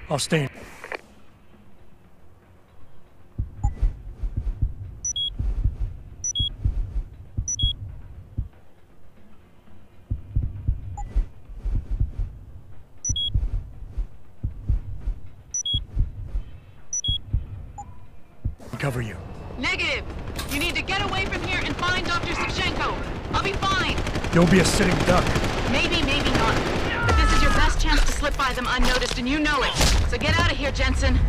I'll stay. Cover you. Negative. You need to get away from here and find Dr. Savchenko. I'll be fine. Don't be a sitting duck. Maybe, maybe not. But this is your best chance to slip by them unnoticed, and you know it. So get out of here, Jensen.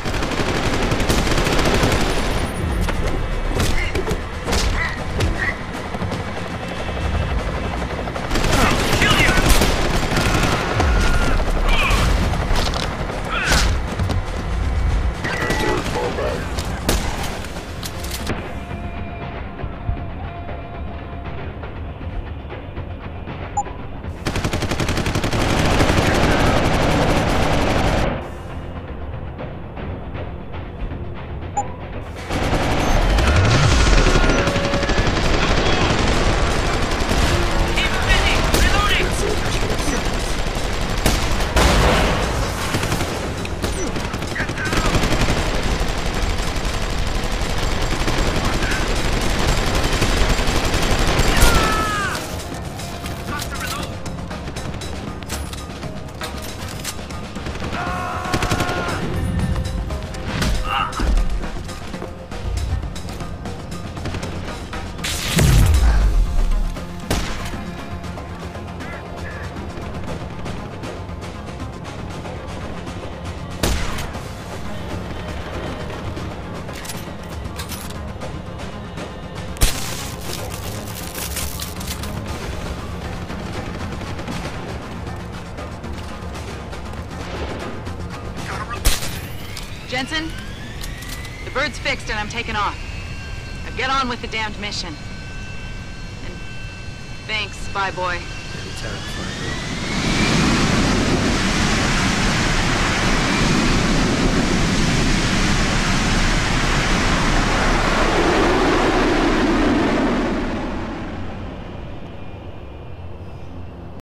Jensen, the bird's fixed and I'm taking off. Now get on with the damned mission. And thanks, spy boy. Very terrifying.